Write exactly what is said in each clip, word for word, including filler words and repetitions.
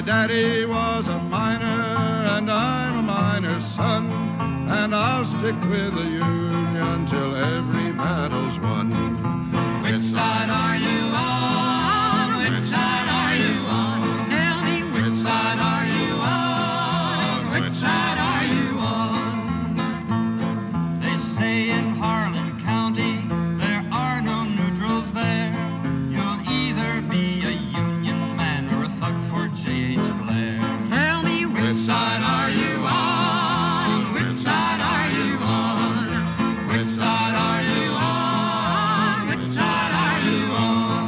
My daddy was a miner, and I'm a miner's son, and I'll stick with the Union till every battle's won. Which side are you on? Which side are you on? Tell me, which side are you on? Which side are you on? They say in Harlan County there are no neutrals there. You'll either be a Union man or a thug for J H Blair. Tell me, which side are you on? Which side are you on? Which side are you on? Which side are you on?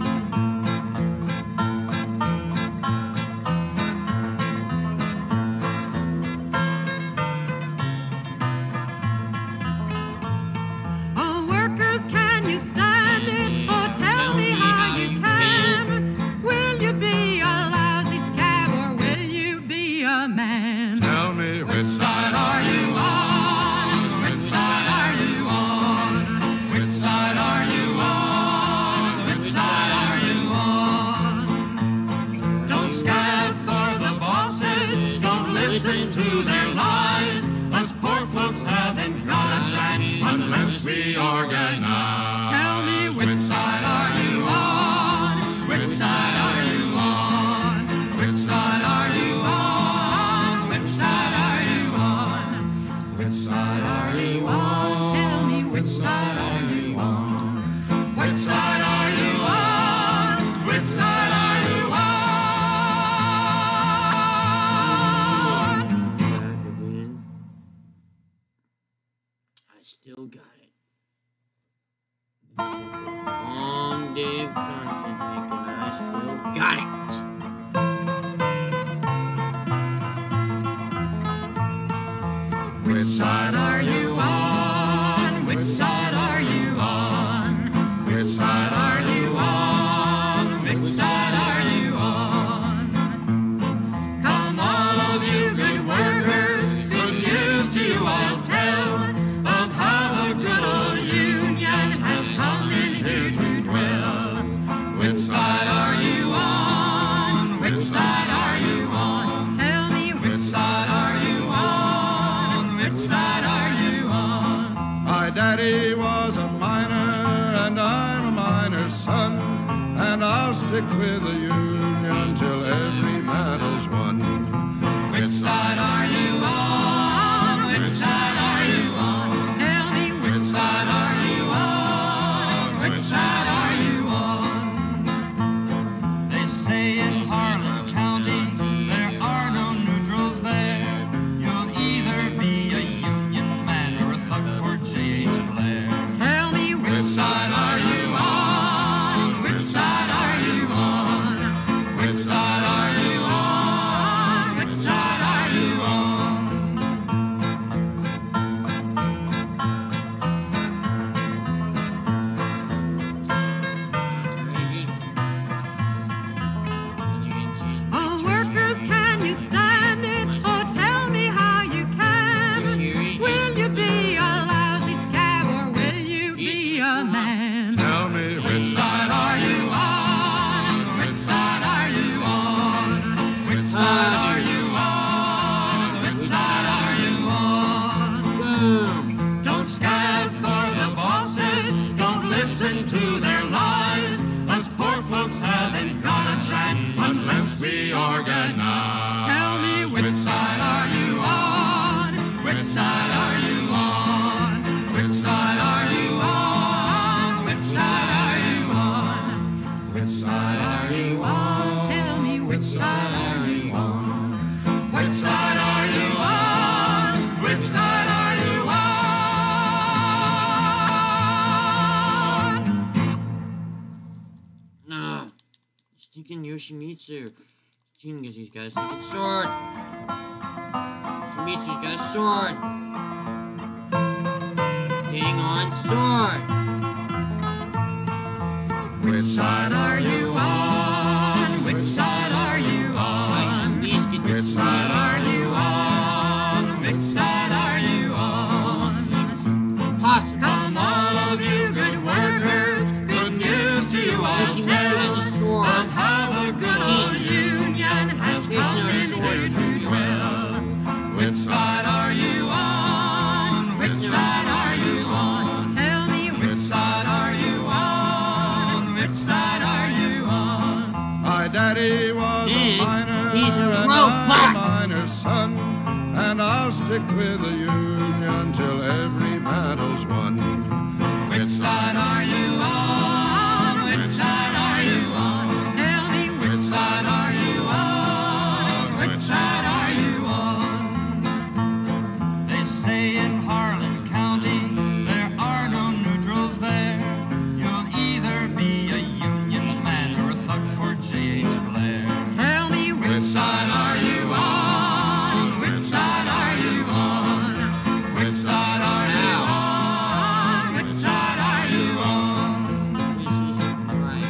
Oh, workers, can you stand it? Oh, tell me how you can. Will you be a lousy scab or will you be a man? Tell me, which side are you on? Which side are you on? Which side are you on? Which side are you on? Don't scab for the bosses, don't listen to their lies. Us poor folks haven't got a chance unless we organize. Tell me, Which side are you on? Which side are you on? Which side are you on? Which side are you on? Which side are you on? Tell me, Which side are you on? Which side are you on? Which side are you on? I still got it. Long day of content making. I still got it. Which side are you on? Which side are you on? Which side are you on? Which side are you on? Come all of you good workers, good news to you I'll tell of how the good old Union has come in here to dwell. Which side are you on? Which side are you on? tell me, Which side are you on? Which side are you on? My daddy was a miner, and I'm a miner's son, and I'll stick with the Union till every battle's won. Which side are you on? Which side are you on? tell me, Which side are you on? Which side are you on? They say in Harlan County there are no neutrals there. You'll either be a Union man or a thug for J H Blair. tell me, Which side are you on? Which side are you on? Which side are you on? Which side are you on? oh, workers, can you stand it? Oh, tell me how you can. Will you be a lousy scab or will you be a man? Tell me, which side are you on? Which side are you on? Which side are you on? Which side are you on? Don't scab for the bosses, don't listen to their lies. Us poor folks haven't got a chance unless we organize. Tell me, Which side are you on? Which side are you on? Which side are you on? Which side are you on? Which side are you on? tell me, Which side are you on? Which side are you on? Which side are you on? Nah. Stinking Yoshimitsu. Chingazi's got a stinking sword. Yoshimitsu's got a sword. Dang on sword. Which side are you on? Which side are you I on? at least get Which this side are you on? Which side are you on? possible. Come all of you good workers, good news to you I'll Yoshimitsu tell has a sword. of how the good old Union has daddy was And a miner, he's a and robot. I'm a miner's son, and I'll stick with the Union till every battle's won. Which side are you on? Which side are you on? Tell me Which side are you on? Which side are you on? They say in Harlan County there are no neutrals there. You'll either be a Union man or a thug for J H Blair. Tell me Which which side are you on? Which side are you on? Which side are you on? Which side are you on? This isn't right.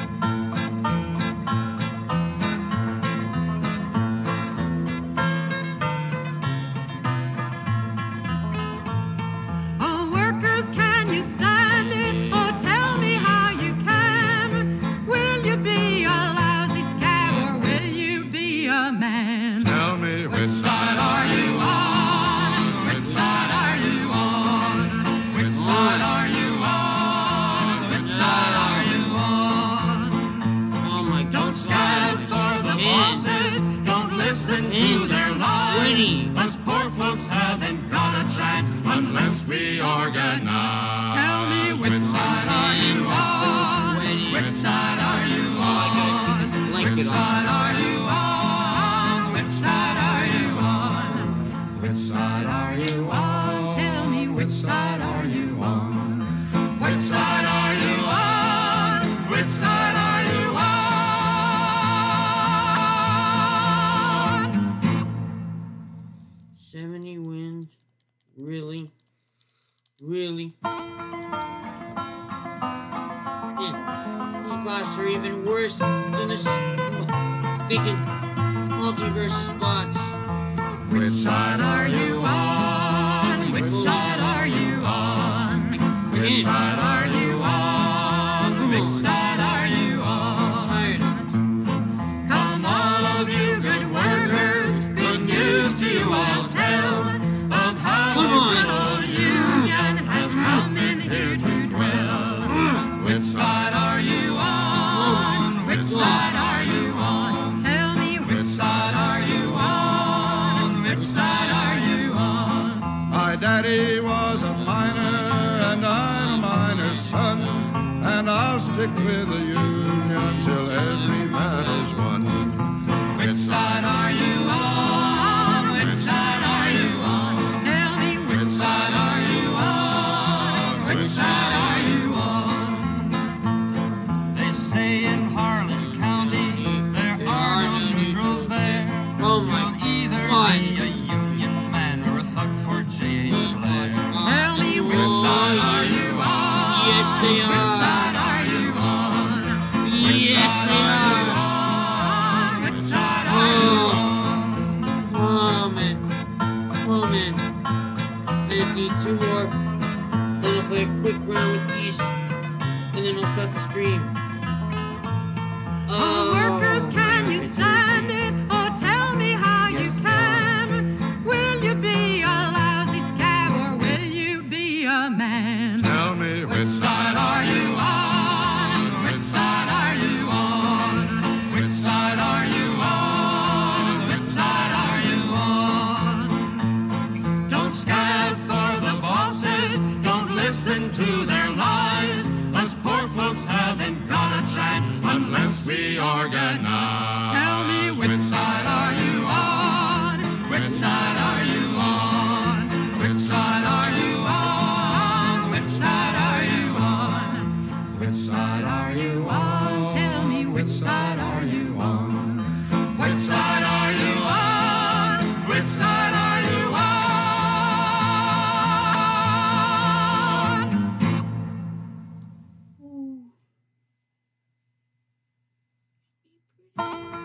Oh, workers, can you stand it? Oh, tell me how you can. Will you be a lousy scab or will you be a man? Tell me Which side are you on? Which side are you on? Which side are you on? Which side are you on? Oh my god. Don't scab for the Ten. bosses. Don't listen to Ten. their lies. Twenty. Us poor folks haven't got a chance unless we organize. Tell me Which side are you on? Twenty. Which side are you Oh, I gotta keep on? this blanket Which on. side are you on? Which side are you on? Which side are you on? Tell me Which side are you on? Which side are you on? Which side are you on? seventy wins? Really? Really? Man, these bots are even worse than this freaking multiversus bots. Which side are you on? Which side are you on? Which side are you on? Which side are you on? Tired of it. Come all of you good workers, good news to you I'll tell of how Come the on. good old Union has come in here to dwell. Which side are you on? Which side are you on? Tell me Which side are you on? Which side are you on? my daddy was a miner, and I'm a miner's son, and I'll stick with the Union till every battle's won. Which side are you on? Which side are you on? Tell me Which side are you on? Which side are you on? They say in Harlan County there are no neutrals there. Oh my You'll either God. be a Union man or a thug for J H Blair. Tell me Which side are you on? Yes, they Which are. side are you on? Which Yes, side they are you are. on? Which side are you Oh. on? Oh man. Oh man. I just need two more. Then I'll play a quick round with geese. And then I'll start the stream. Oh, workers, can you my stand it? Oh, tell me how you can. Will you be a lousy scab or will you be a man? Tell me Which side are you on? Which side are you on? Which side are you on? Which side are you on? Don't scab for the bosses. Don't listen to their lies. Us poor folks haven't got a chance unless we organize. Tell me Which side are you on? Which side are you on? Which side are you on? Which side are you on? Which side are you on? Tell me Which side are you on? Which side are you on? Which side are you on?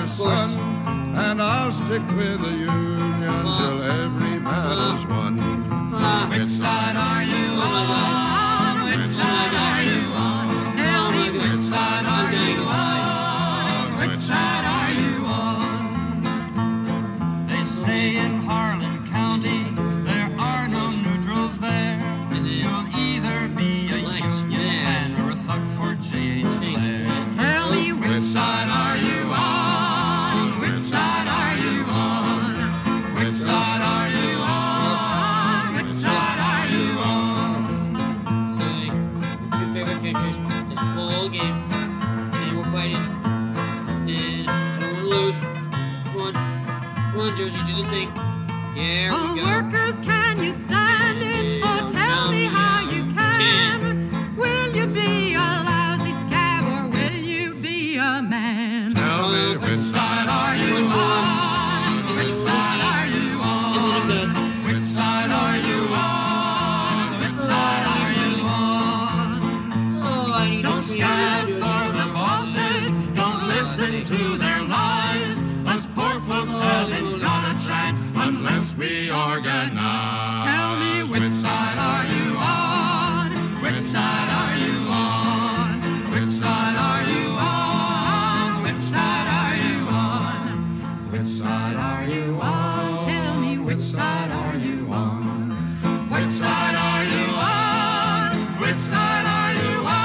miner's son, and I'll stick with the Union till every battle's won. Which side are you on? Which side are you on? Tell me which side are you on? Which side are you on? They say in Harlan County there are no neutrals there. You'll either be a Union fan or a thug for J H Blair. Tell me which side are you on? Which side are you on? Which side are you on? Which side are you on? So, like, two favorite characters this whole game, and we're fighting, and I don't want to lose. Come on, come on, Josie, do the thing. There we Oh, go. workers, can you stand it? Oh, tell me how you can. Will you be a lousy scab or will you be a man? Tell me which Side are you on? Which side are you on? Which side are you on? Which side are you on? Oh, I need Don't to see stand you. for the bosses. Don't listen to their lies. Us poor folks haven't got a chance unless we organize. Tell me Which side are you on? Which side are you on? Which side are you on? Which side are you on? Which side are you on? Tell me Which side are you on? Which side are you on? Which side are you on?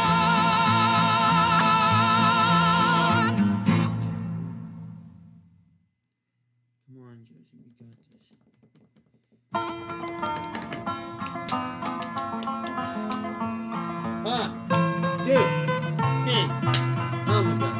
Come on, Josie, we got this. Ah, dude, man, oh my god.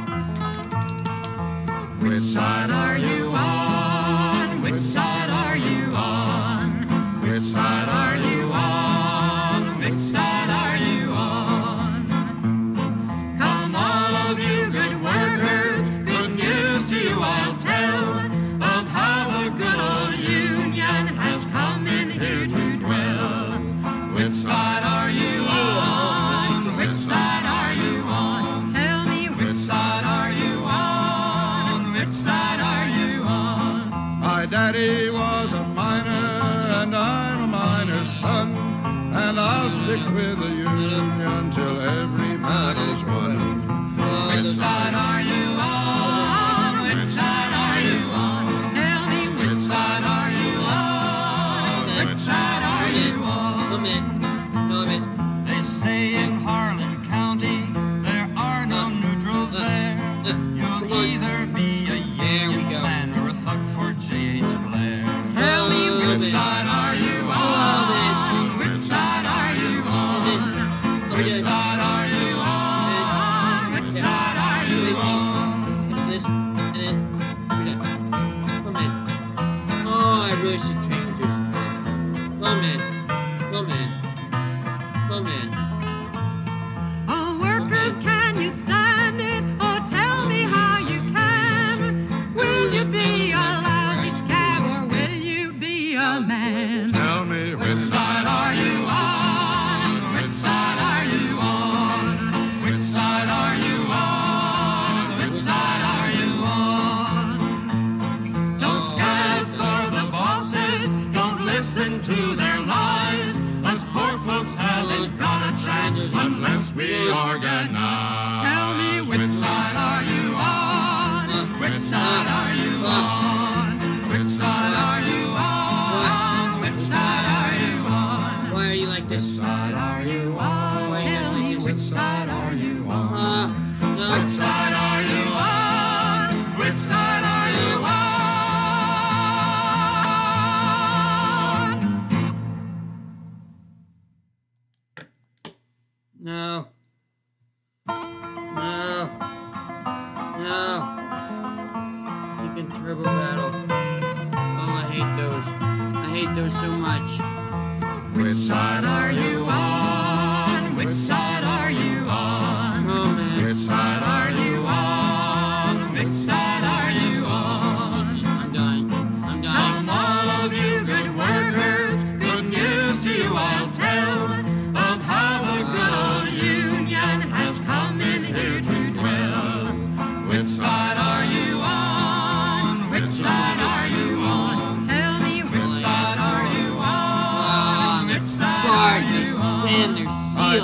Which side are you on? Which side are you on? Which side are you on? Which side are you on? Come all of you good workers, good news to you I'll tell of how the good old Union has come in here to dwell. Which side are you on? Which side are you on? Tell me Which side are you on? Which side are you on? My daddy was a miner, and I'm a miner's son, and I'll stick with the Union till every battle's won. Which side are you on? Which side are you on? Tell me Which side are you on? Which side are you on? Come in. No, miss. They say in Harlan County there are no neutrals there. You'll Come on. either be a There we Union go. man or a thug for J H Blair. Tell me Oh, Which man. side are you on? Which side are you on? Oh, Which yeah. side are you on? Which side are you on? It's this, and then, we're done. Come in. Oh, I really should train with you. Come in. Come in. Come in. Oh, workers, can you stand it? Oh, tell me how you can. Will you be a lousy scab or will you be a man? Tell me Which which side are you on? Which side are you on? Which side are you on? Which side are you on? Don't scab for the bosses. Don't listen to their lies. Us poor folks haven't got a chance unless we organize. Tell me Which side are you on? Which side are you on? Which side are you on? Which side are you on? Why are you like Which this? side are you on? Why are you guys like this? Which side are you on? Uh, no. Which side are you on? Which side are you on? No. No. No. Stinking turbo battle. Oh, I hate those. I hate those so much. Which side are you on? Which side are you on? Oh, man. Which side are you on? Which side are you on? I'm dying. I'm dying. Come all of you good workers, good news to you I'll tell of how the good old Union has come in here to dwell. Which side are you on?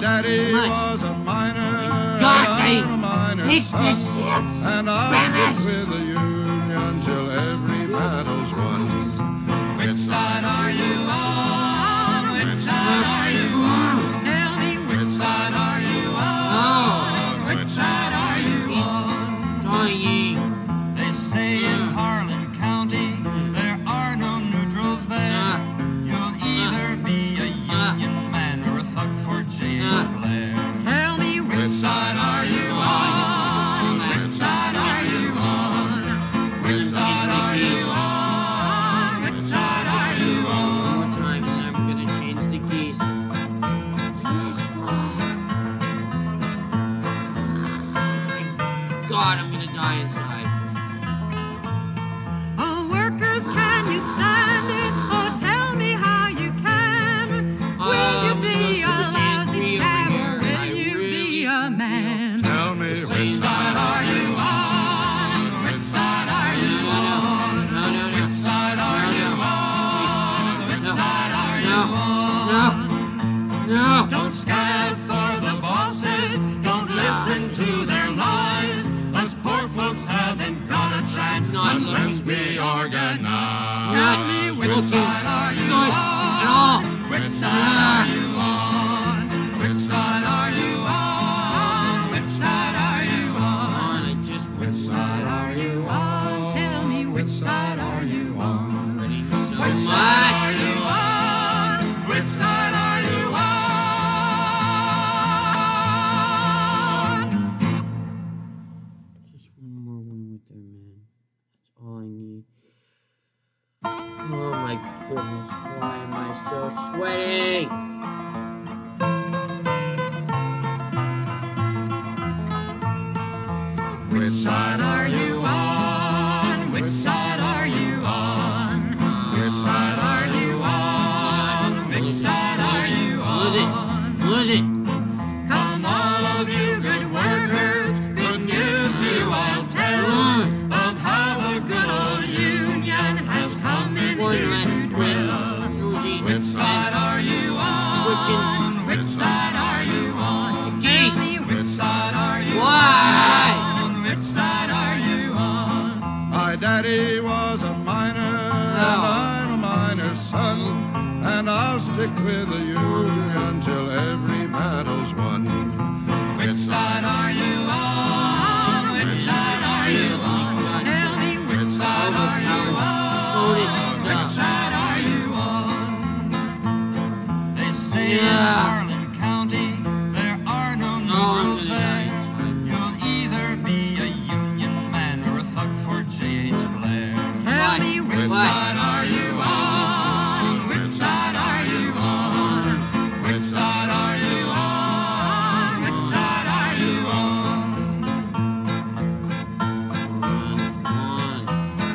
daddy much. was a miner, God, and I'm a I miner's hate son, this shit. and I'll Spanish. stick with the Union till every battle's won. Which side are you on? Which side are you on? Tell me Which side are you on? Which side are you on? Dying. They say in Harlan County there are no neutrals there. You'll either be a Union man or a thug for J H Blair. Tell me which Which side are you on? Which side are you on? Which side are you on? Which side are you on? One more time, and I'm gonna change the geese. God, I'm gonna die inside. Oh, workers, can you stand it? Oh, tell me how you can. Will you Um, be a those two lousy hands scab over or here. I will you really be a man? Tell me which side are you on? Which side are you No, no, on? no, no, no, Which side are you on? Which side are you on? no, no. Don't scab for the bosses. Don't listen to their lies. Us poor folks haven't got a chance Not unless looking we good. organize. Not me Which looking side are you good on? at all. Which side are you on? Which side are you on? Which side are you on? on, I just Which side are you on? Tell me Which side are you on? ready so Which much. side are you on? Which side are you on? Just one more win with their man. That's all I need. Oh my goodness, why am I so sweaty? Which side are you on? Which side are you on? Which side are you on? Which side are you Lose it, on? lose it. Come all of you good workers, Good news to you I'll tell Mm. of how the good old Union has come in One here left to win. dwell. Josie, Which side are you on? Switching. Which side are you on? geese. Which side are you Why? on? Which side are you on? My daddy was a miner, and I'm a miner's son, and I'll stick with the Union till every battle's won. Which side are you on? Which side are you on? tell me which Which side are you All this on? Which stuff. side are you on? They say in Yeah. Harlan County there are no Oh, I'm neutrals gonna die there. inside. You'll either be a Union man or a thug for J H Blair. tell me Which which Why? side are you on? Which side are you on? Which side are you on? Which side are you on? Come on.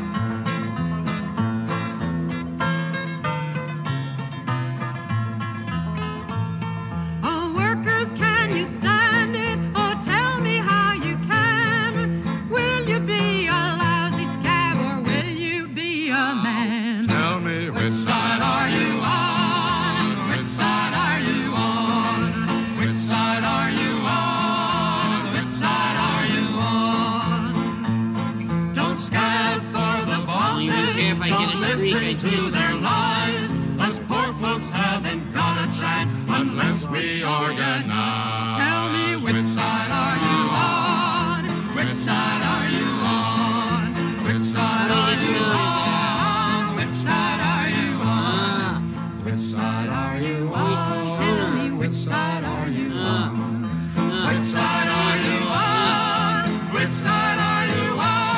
Oh, workers, can you stand it? Oh, tell me how you can. Will you be a lousy scab or will you be a man? Tell me which side are you on? Which side are you on? Which side are you on? Which side are you on? Don't scab for the don't even bosses. care if I get a Don't streak, I listen to just- their lies. Us poor folks haven't got a chance unless we organize. Tell me which side are you on? Which side are you on? Which side How are did you you know on? Which side are you on? Ah, Which side are you on? Which side are you ah, on? ah. Which side are you on? Which side are you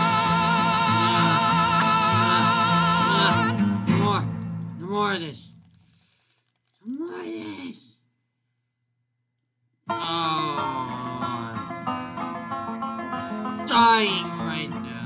on? No more. No more of this. No more of this. Oh, I'm dying right now.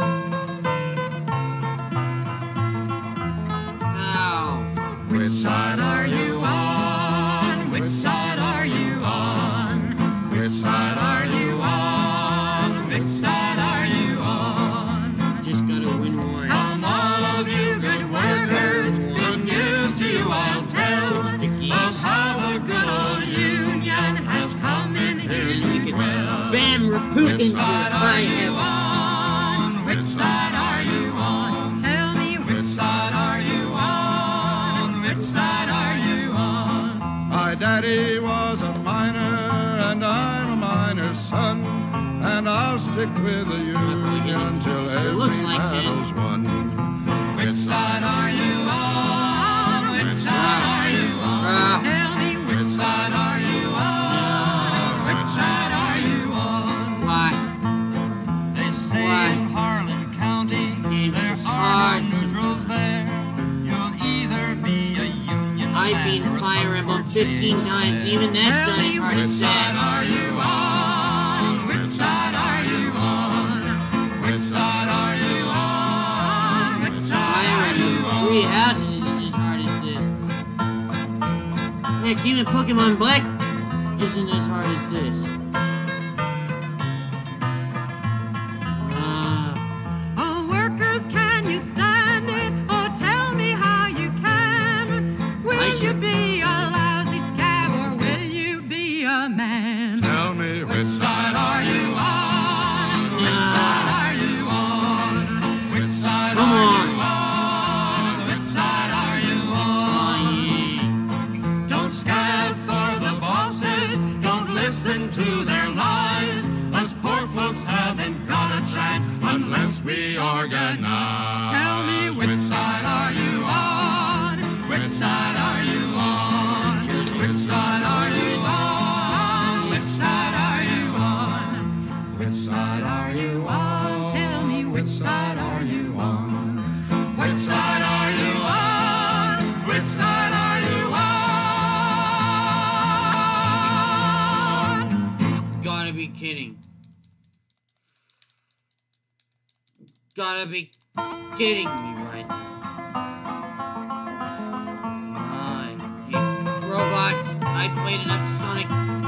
Ow. Which side are you on? Which side are you on? Which side are you on? Which side are you on? Just gotta win one. Come all of you good workers, good news to you I'll tell The geese. of how the good old Union has daddy was a miner, and I'm a miner's son, and I'll stick with the union till every like battle's won. Which side are you on? Which side are you on? Tell me Which side are you on? Which side are you on? Why? They say Why? in Harlan County there are no neutrals there. You'll either be a Union I've man been or a Fire Emblem Buck fifteen Jays times, man. even that's Tell not me as hard Which as side that. are you on? Which side are you on? Which side are you on? Which side Fire are you Emblem on? Three Houses isn't as hard as this. Heck, even Pokemon Black isn't as hard as this. Uh, Oh, workers, can you stand it? Oh, tell me how you can. Will I you should- be a lousy scab or will you be a man? Tell me Which side are you on? Which side are you on? Which side Come are on. you on? Which side are you on? oh, yeah. Don't scab for the bosses. Don't listen to their lies. Us poor folks haven't got a chance unless we organize. Tell me which side are you on? Which side are you on? Which side are you on? Which side are you on? Which side are you on? Tell me Which side are you on? Which side are you on? Which side are you on? Gotta be kidding. Gotta be kidding me right now. Uh, you robot, I played enough Sonic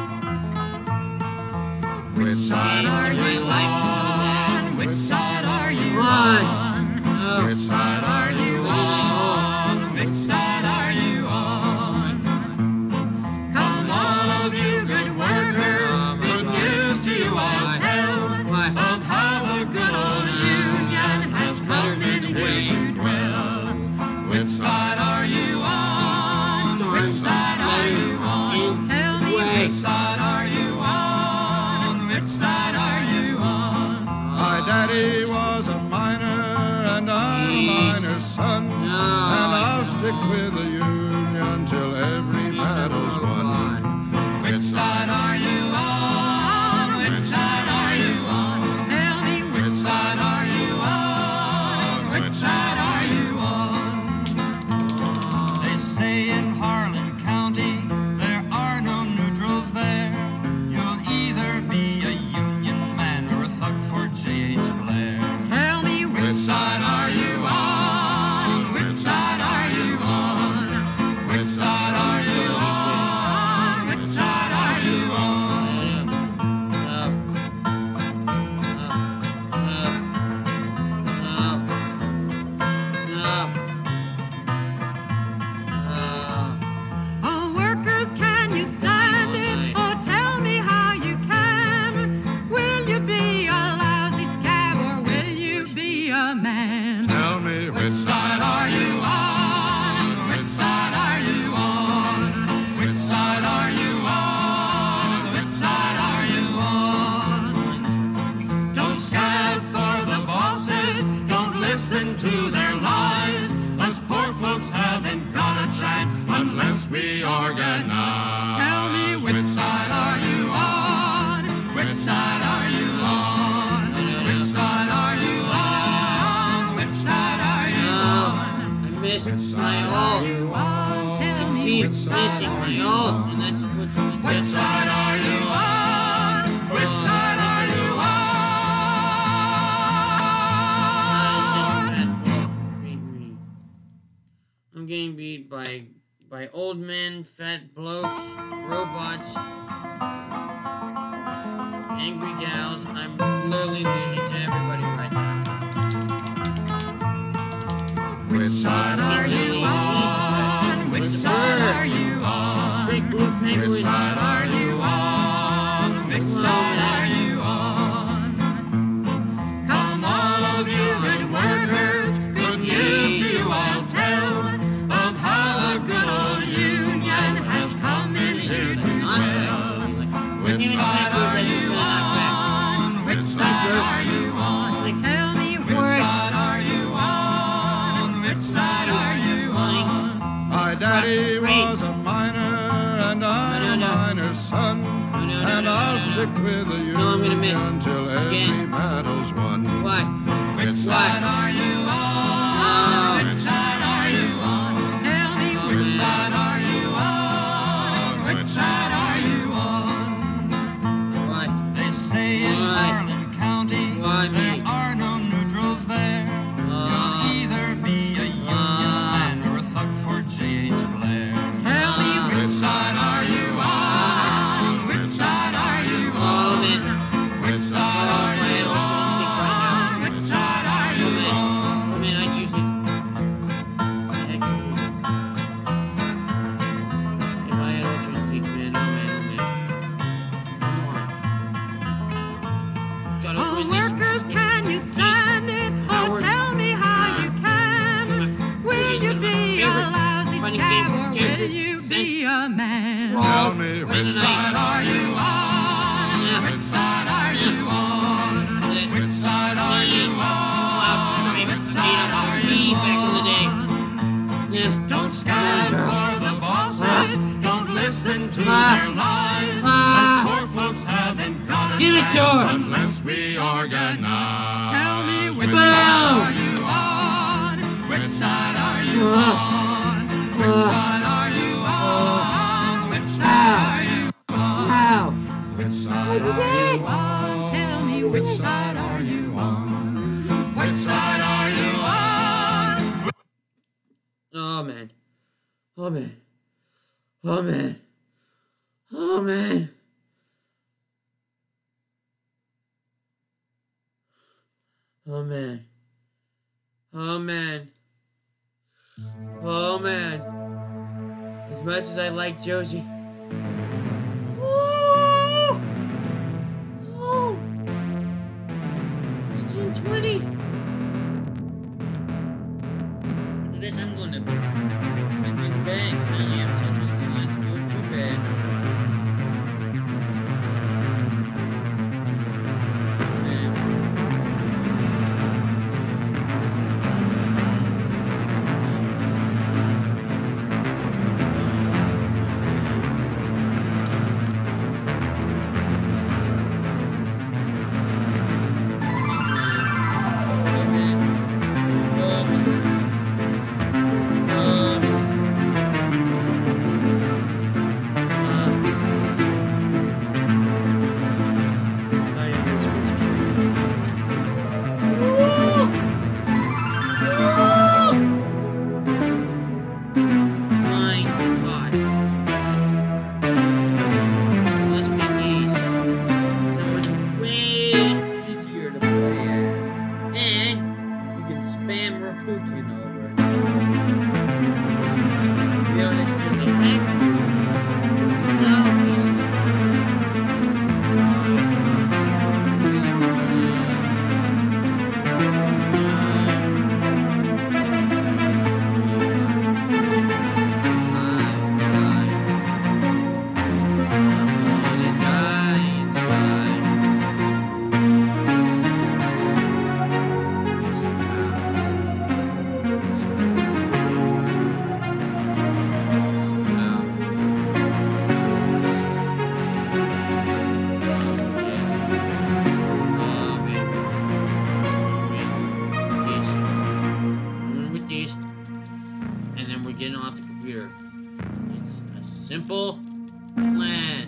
Which side games are in my you life to know that. on? Which side are you Come on. on? Oh, Which side are you What did I on? Which side are you on? Come all of you good workers, Oh, my good God. news to you I'll Why? tell Why? of how the good old Union has come in here to dwell. Which side are you on? Which side are you on? Tell me Way. Which side are you on? Which side are you on? my daddy was a miner, and I'm a Geese. miner's son, No, and I I'll stick with the union till every battle's won. Which side are you on? Which side are you on? Tell me Which side are you on? Which side are you on? They say in Harlan County there are no neutrals there. You'll either be a Union man or a thug for J H Blair. Tell me Which side are you on? Which side are you on? Which side are you on? Which side are you on? Up. Up. Up. Up. Up. Oh, workers, can you stand it? Oh, tell me how you can. Will you be a lousy scab or will you be a man? Tell me Which which side are you on? Which side are you on? Which side are you on? Which side are you on? Don't scab for the bosses. Don't listen to their lies. Us poor folks haven't got a chance unless we organize. Tell me which side are you on? Which side are you on? Which side are you on? Which side are you on? I missed my ult. you on? Tell me Keep which side missing are my you ult, on? and that's what's Which just side are you on? Which side are you on? I'm getting beat by by old men, fat blokes, robots, angry gals. I'm literally losing to everybody right now. Which side are you on? Which side are you on? Big blue Which penguin. side are you on? Which side are you on? Come all of you good workers, good news to you I'll tell of how the good old Union has come in here Daddy was a miner, and I'm a miner's son, and I'll stick with the Union until every battle's won. Why? Which side are you on? Which side are you on? Tell me Which side are you on? Which side are you on? Why? They say in Harlan County Why me? there are no neutrals there. You'll either be a Union man or a thug for J H Blair. Tell me Which side are you on? Which side are you Oh, on? man. Which side are you on? Which side are you on? Oh, man, I'd use it. Heck. If I had ultra instinct, man, oh, man, oh, man. Come on. Gotta Oh, win this. workers, can you stand it? Oh, Howard. tell me how you can. Will you be a lousy Funny scab game or will character. you be a man? Tell me which Tonight. side are you on? Which side are you on? Which side are you on? Which side are you Back in the day. Yeah. Don't scab for the bosses. Don't listen to Ah. their lies. Ah. Us poor folks haven't got a Give it to chance her. unless we organize. Tell me which which side Boom. are you on? Which side are you Ah. on? Which Ah. side are you on? Which side are you on? Wow. Which side are you on? Tell me Which side are you on? Which side are you on? Oh, man. Oh, man. Oh, man. Oh, man. Oh, man. Oh, man. Oh, man. As much as I like Josie. Oh! Oh! It's ten twenty. Look at this, I'm going to I'm in bed. I only have ten minutes left to go to bed. Man. Simple plan.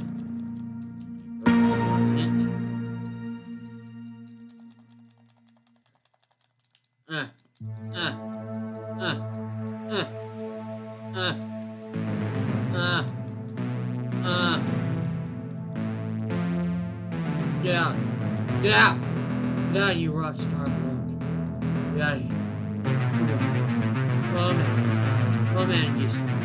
Uh, uh, uh, uh, uh, uh, uh. Get out. Get out. Get out, you rock star bloke. Get out of here. Come on. Oh, man. Oh, man, just...